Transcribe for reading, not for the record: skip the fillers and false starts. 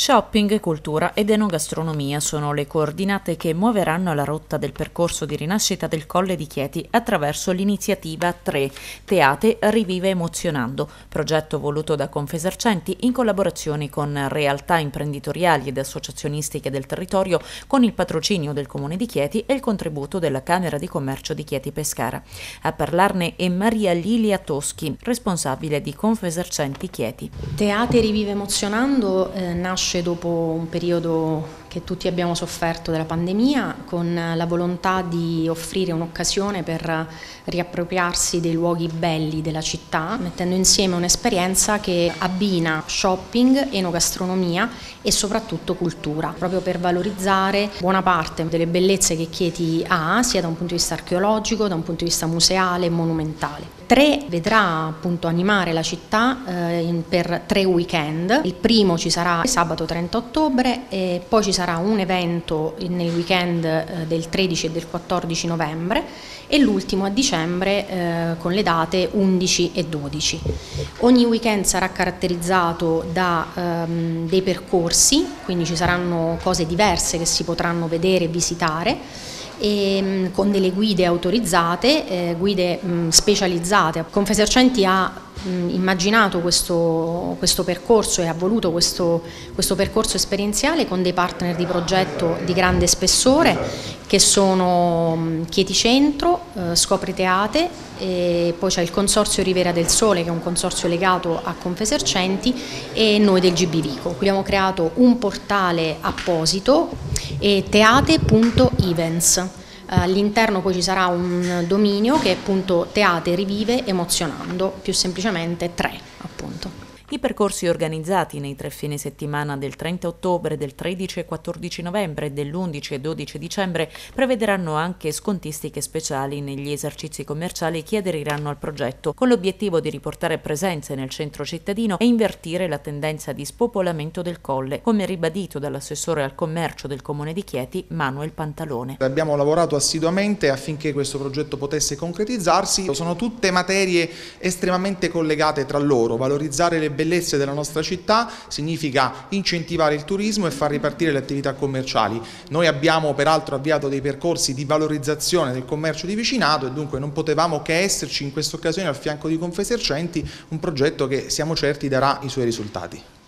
Shopping, cultura ed enogastronomia sono le coordinate che muoveranno la rotta del percorso di rinascita del Colle di Chieti attraverso l'iniziativa 3, Teate Rivive Emozionando, progetto voluto da Confesercenti in collaborazione con realtà imprenditoriali ed associazionistiche del territorio, con il patrocinio del Comune di Chieti e il contributo della Camera di Commercio di Chieti Pescara. A parlarne è Maria Lilia Toschi, responsabile di Confesercenti Chieti. Teate Rivive Emozionando nasce dopo un periodo che tutti abbiamo sofferto della pandemia, con la volontà di offrire un'occasione per riappropriarsi dei luoghi belli della città, mettendo insieme un'esperienza che abbina shopping, enogastronomia e soprattutto cultura, proprio per valorizzare buona parte delle bellezze che Chieti ha, sia da un punto di vista archeologico, da un punto di vista museale e monumentale. 3 vedrà appunto animare la città per 3 weekend. Il primo ci sarà sabato 30 ottobre e poi ci sarà un evento nel weekend del 13 e del 14 novembre e l'ultimo a dicembre con le date 11 e 12. Ogni weekend sarà caratterizzato da dei percorsi, quindi ci saranno cose diverse che si potranno vedere e visitare, e con delle guide autorizzate, guide specializzate. Confesercenti ha immaginato questo percorso e ha voluto questo percorso esperienziale con dei partner di progetto di grande spessore che sono Chieti Centro, Scopri Teate, e poi c'è il Consorzio Rivera del Sole che è un consorzio legato a Confesercenti e noi del GB Vico. Abbiamo creato un portale apposito, teate.events. All'interno poi ci sarà un dominio che è appunto Teate Rivive Emozionando, più semplicemente 3 appunto. I percorsi organizzati nei 3 fine settimana del 30 ottobre, del 13 e 14 novembre e dell'11 e 12 dicembre prevederanno anche scontistiche speciali negli esercizi commerciali che aderiranno al progetto, con l'obiettivo di riportare presenze nel centro cittadino e invertire la tendenza di spopolamento del Colle, come ribadito dall'assessore al commercio del Comune di Chieti, Manuel Pantalone. Abbiamo lavorato assiduamente affinché questo progetto potesse concretizzarsi. Sono tutte materie estremamente collegate tra loro. Valorizzare le bellezze della nostra città significa incentivare il turismo e far ripartire le attività commerciali. Noi abbiamo peraltro avviato dei percorsi di valorizzazione del commercio di vicinato e dunque non potevamo che esserci in questa occasione al fianco di Confesercenti, un progetto che siamo certi darà i suoi risultati.